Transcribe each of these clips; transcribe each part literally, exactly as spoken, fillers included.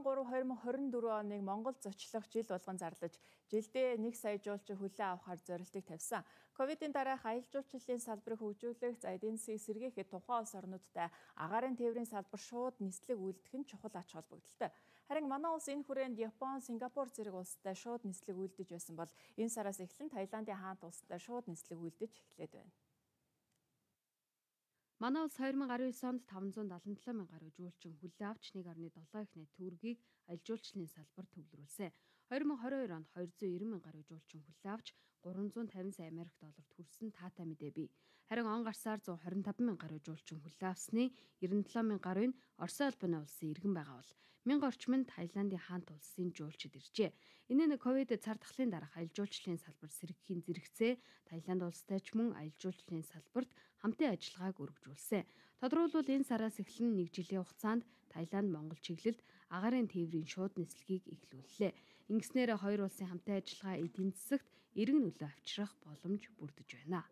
он гурав две тысячи двадцать четыре оныг Монгол зочлох жил болгон зарлаж, жилдээ нэг сая жуулчин хүлээн авахар зорилтыг тавьсан. Ковидын дараах аялал жуулчлалын салбарыг хөгжүүлэх, за эдийн засгийг сэргээхэд тухайн улс орнуудтай агаарын тээврийн салбар шууд нислэг үйлдэх нь чухал ач холбогдолтой. Харин манай улс энэ хүрээнд Япон, Сингапур зэрэг улстай шууд нислэг үйлдэж байсан бол энэ сараас эхлэн Таиландын хаант улстай шууд нислэг үйлдэж эхлээд байна. Манай улс two thousand nineteen онд five hundred seventy-seven мянган гаруй жуулчин хүлээн авч one point seven их найт төгрөгийг аялал жуулчлалын салбар төвлөрүүлсэн. twenty twenty-two онд two hundred ninety мянган гаруй жуулчин хүлээн авч three hundred fifty сая Америк доллар төрсөн таатай мэдээ бий. Харин он гарсаар one hundred twenty-five мянган гаруй жуулчин хүлээн авсны ninety-seven мянган гаруй нь Орос улбаны улсын иргэн байгаа бол one thousand орчим нь Таиландын хаант улсын жуулчид иржээ. Энэ нь ковид цар тахлын дараах аялал жуулчлалын салбар сэргэхийн зэрэгцээ Таиланд улстай ч мөн аялал жуулчлалын салбарт хамтын ажиллагааг өргөжүүлсэн. Тодорхойлбол энэ сараас эхлэн нэг жилийн хугацаанд Таиланд Монгол чиглэлд агаарын тээврийн шууд нислэгийг эхлүүллээ. Ингэснээр хоёр улсын хамтын ажиллагаа эдийн засагт эргэн нөлөө авчрах боломж бүрдэж байна.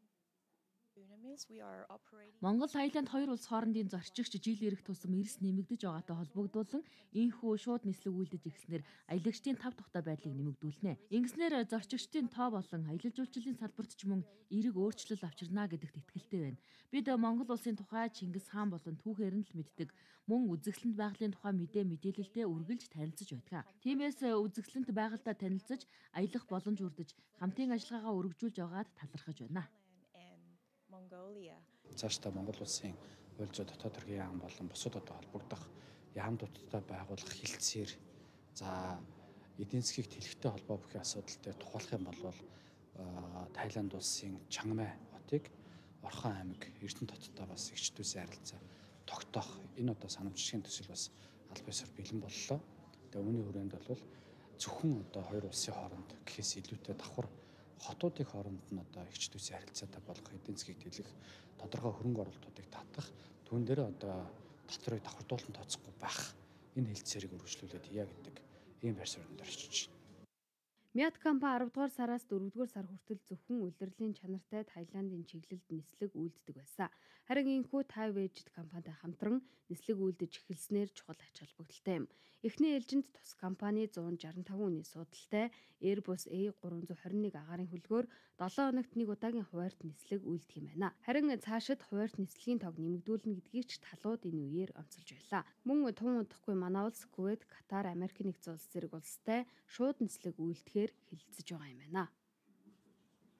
Монгол Таиланд хоёр улс хоорондын зорчигч жил ирэх тусам эрс нэмэгдэж байгаатай холбогдуулан энэхүү шууд нислэг үйлдэж эхлснээр аялагчдын тав тухтай байдлыг нэмэгдүүлнэ. Ингэснээр зорчигчдын тоо болон аялал жуулчлалын салбарт ч мөн эерэг өөрчлөлт авчирна гэдэгт итгэлтэй байна. Бид Монгол улсын тухай Чингис хаан болон түүхээр нь л мэддэг. Мөн үзэсгэлэнт байгалийн тухай мэдээ мэдээлэлдээ үргэлж танилцж байдаг. Тиймээс үзэсгэлэнт байгальтай танилцж аялах боломж үрдэж хамтын ажиллагаагаа өргөжүүлж байгаад талархаж байна. Цаашдаа Монгол улсын хууль зүйн дотоод хэргийн яам болон бусад одоо холбогдох яамдуудтай байгуулах хилцээр за эдийн засгийг тэлхтэй холбоо бүхий асуудалтай тухайлах юм бол Таиланд улсын Чангмай хотыг Орхон аймаг Эрдэнэ хоттой бас эгчдүүсийн харилцаа тогтоох энэ одоо санамжлагын төсөл бас аль биесээр бэлэн боллоо. Тэгээ үүний хүрээнд бол зөвхөн одоо хоёр улсын хооронд гэхээс илүүтэй давхар хотуудын хооронд нь одоо эгчдүүсийн харилцаатай болох эдийн засгийг дэлгэх тодорхой хөрөнгө оруулалтуудыг татах түүн дээр одоо доторыг давхардуулан тооцохгүй байх энэ хэлцээрийг өргөжлүүлээд хий гэдэг ийм байр суурьнд орчиж байна. Мят компани ten дугаар сараас fourth дугаар сар хүртэл зөвхөн улирлын чанартай Таиландын чиглэлд нислэг үйлддэг байсан. Харин энэхүү Thai-Veged компанитай хамтран нислэг үйлдэж эхэлснээр чухал ач холбогдолтой юм. Эхний ээлжинд тус компани one sixty-five үний судалтай Airbus A three twenty-one агаарын хөлгөөр seven хоногт нэг удаагийн хуваарьт нислэг үйлдэх юм байна. Харин цаашид хуваарьт нислэгийн тоог нэмэгдүүлнэ гэдгийг ч талууд энэ үеэр онцолж байлаа. Мөн тун удахгүй манай улс Кувейт, Катар, Америк нэгдсэн улс зэрэг улстай шууд нислэг үйлдэхээр хилцэж байгаа юм байна.